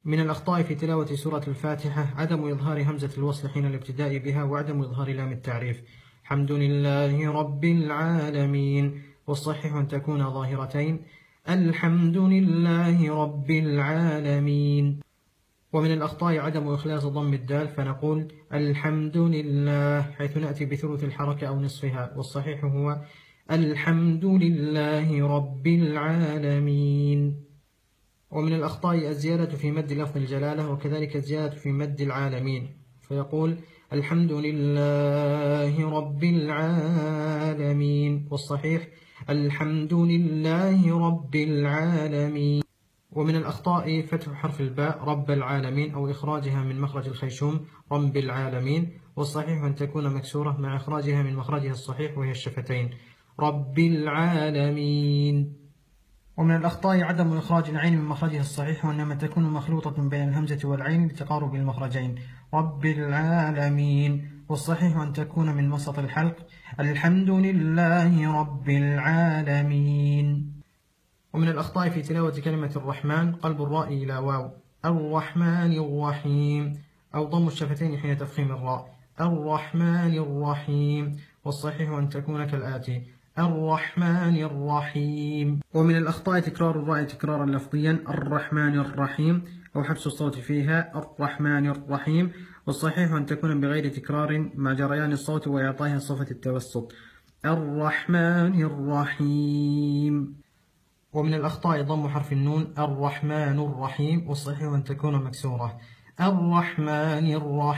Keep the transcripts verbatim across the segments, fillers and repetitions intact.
من الأخطاء في تلاوة سورة الفاتحة عدم إظهار همزة الوصل حين الابتداء بها وعدم إظهار لام التعريف. الحمد لله رب العالمين، والصحيح أن تكون ظاهرتين، الحمد لله رب العالمين. ومن الأخطاء عدم إخلاص ضم الدال، فنقول الحمد لله حيث نأتي بثلث الحركة أو نصفها، والصحيح هو الحمد لله رب العالمين. ومن الأخطاء الزيادة في مد لفظ الجلالة، وكذلك الزيادة في مد العالمين، فيقول الحمد لله رب العالمين، والصحيح الحمد لله رب العالمين. ومن الأخطاء فتح حرف الباء رب العالمين، أو إخراجها من مخرج الخيشوم رب العالمين، والصحيح أن تكون مكسورة مع إخراجها من مخرجها الصحيح وهي الشفتين رب العالمين. ومن الأخطاء عدم إخراج العين من مخرجها الصحيح، وإنما تكون مخلوطة بين الهمزة والعين لتقارب المخرجين رب العالمين، والصحيح أن تكون من وسط الحلق الحمد لله رب العالمين. ومن الأخطاء في تلاوة كلمة الرحمن قلب الراء إلى واو الرحمن الرحيم، أو ضم الشفتين حين تفخيم الراء الرحمن الرحيم، والصحيح أن تكون كالآتي الرحمن الرحيم. ومن الأخطاء تكرار الراء تكرارا لفظيا الرحمن الرحيم، أو حبس الصوت فيها الرحمن الرحيم، والصحيح أن تكون بغير تكرار مع جريان الصوت وإعطائها صفة التوسط الرحمن الرحيم. ومن الأخطاء ضم حرف النون الرحمن الرحيم، والصحيح أن تكون مكسورة الرحمن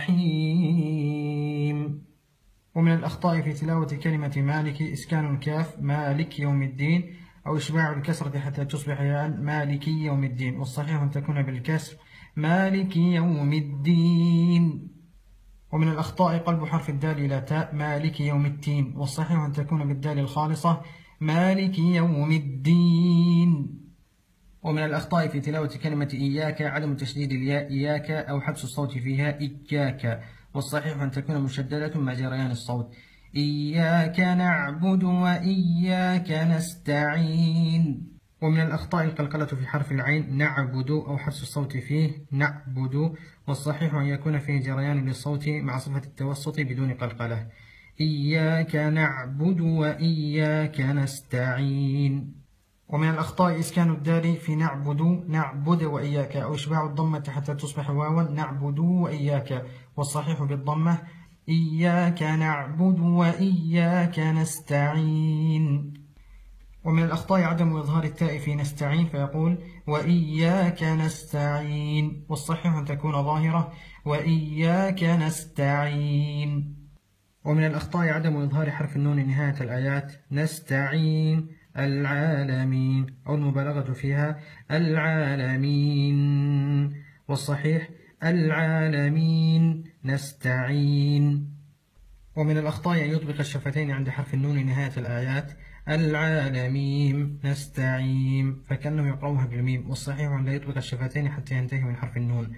الرحيم. ومن الأخطاء في تلاوة كلمة مالك إسكان الكاف مالك يوم الدين، أو إشباع الكسرة حتى تصبح ياء مالك يوم الدين، والصحيح أن تكون بالكسر مالك يوم الدين. ومن الأخطاء قلب حرف الدال إلى تاء مالك يوم التين، والصحيح أن تكون بالدال الخالصة مالك يوم الدين. ومن الأخطاء في تلاوة كلمة إياك عدم تشديد الياء إياك، أو حبس الصوت فيها إياك، والصحيح أن تكون مشددة مع جريان الصوت إياك نعبد وإياك نستعين. ومن الأخطاء القلقلة في حرف العين نعبد، أو حبس الصوت فيه نعبد، والصحيح أن يكون فيه جريان للصوت مع صفة التوسط بدون قلقلة إياك نعبد وإياك نستعين. ومن الأخطاء إسكان الدال في نعبد نعبد وإياك، أو إشباع الضمة حتى تصبح واوا نعبد وإياك، والصحيح بالضمة إياك نعبد وإياك نستعين. ومن الأخطاء عدم إظهار التاء في نستعين، فيقول وإياك نستعين، والصحيح أن تكون ظاهرة وإياك نستعين. ومن الأخطاء عدم إظهار حرف النون نهاية الآيات نستعين العالمين، أو المبالغة فيها العالمين، والصحيح العالمين نستعين. ومن الأخطاء أن يطبق الشفتين عند حرف النون نهاية الآيات العالمين نستعين، فكأنه يقرأها بالميم، والصحيح أن لا يطبق الشفتين حتى ينتهي من حرف النون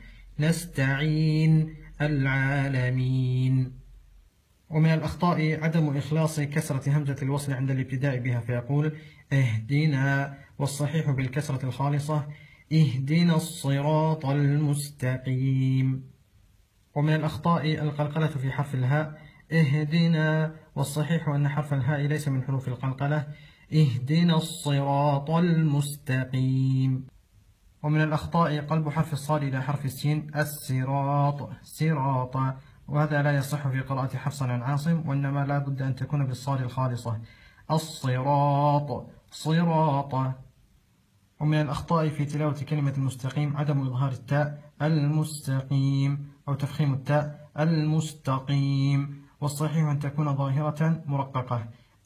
نستعين العالمين. ومن الأخطاء عدم إخلاص كسرة همزة الوصل عند الابتداء بها، فيقول اهدنا، والصحيح بالكسرة الخالصة اهدنا الصراط المستقيم. ومن الأخطاء القلقلة في حرف الهاء اهدنا، والصحيح أن حرف الهاء ليس من حروف القلقلة اهدنا الصراط المستقيم. ومن الأخطاء قلب حرف الصاد إلى حرف السين الصراط صراط، وهذا لا يصح في قراءة حفص عن عاصم، وإنما لا بد أن تكون بالصاد الخالصة الصراط صراط. ومن الأخطاء في تلاوة كلمة المستقيم عدم إظهار التاء المستقيم، أو تفخيم التاء المستقيم، والصحيح أن تكون ظاهرة مرققة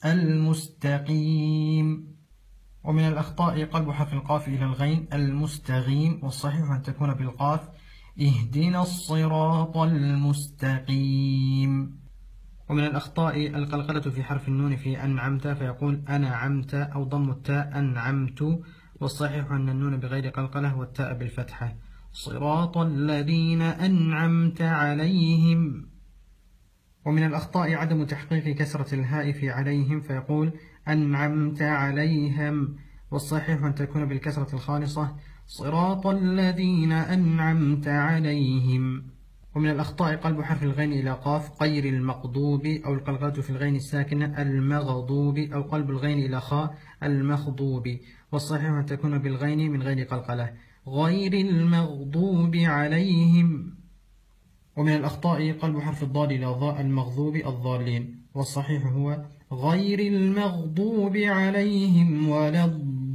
المستقيم. ومن الأخطاء قلب حرف القاف إلى الغين المستغيم، والصحيح أن تكون بالقاف اهدنا الصراط المستقيم. ومن الأخطاء القلقلة في حرف النون في أنعمت، فيقول أنعمت، أو ضم التاء أنعمت، والصحيح أن النون بغير قلقلة والتاء بالفتحة صراط الذين أنعمت عليهم. ومن الأخطاء عدم تحقيق كسرة الهاء في عليهم، فيقول أنعمت عليهم، والصحيح أن تكون بالكسرة الخالصة صراط الذين أنعمت عليهم. ومن الأخطاء قلب حرف الغين إلى قاف غير المغضوب، أو القلقلة في الغين الساكنة المغضوب، أو قلب الغين إلى خاء المخضوب. والصحيح أن تكون بالغين من غير قلقلة غير المغضوب عليهم. ومن الأخطاء قلب حرف الضاد إلى ضاء المغضوب الضالين، والصحيح هو غير المغضوب عليهم ولا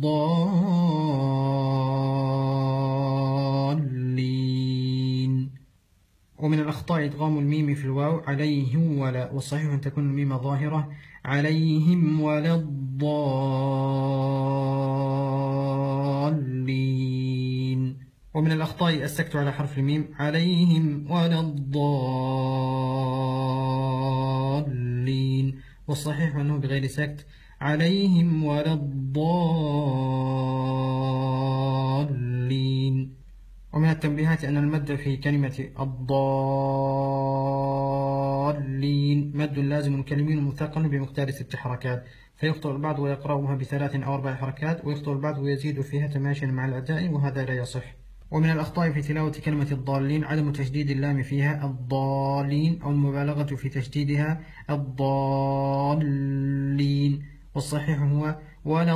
الضالين. ومن الأخطاء إدغام الميم في الواو عليهم ولا، والصحيح أن تكون الميم ظاهرة عليهم ولا الضالين. ومن الأخطاء السكت على حرف الميم عليهم ولا الضالين، والصحيح أنه بغير سكت عليهم ولا الضالين. ومن التنبيهات أن المد في كلمة الضالين مد لازم كلمي مثقل بمقدار ست حركات، فيخطئ البعض ويقرأها بثلاث أو أربع حركات، ويخطئ البعض ويزيد فيها تماشيا مع الأداء، وهذا لا يصح. ومن الأخطاء في تلاوة كلمة الضالين عدم تشديد اللام فيها الضالين، أو المبالغة في تشديدها الضالين، والصحيح هو ولا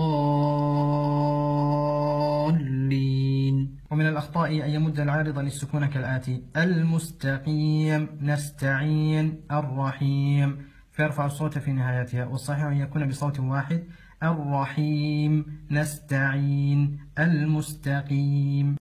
الضالين. ومن الأخطاء أن يمد العارض للسكون كالآتي: المستقيم، نستعين، الرحيم، فيرفع الصوت في نهايتها، والصحيح أن يكون بصوت واحد: الرحيم، نستعين، المستقيم.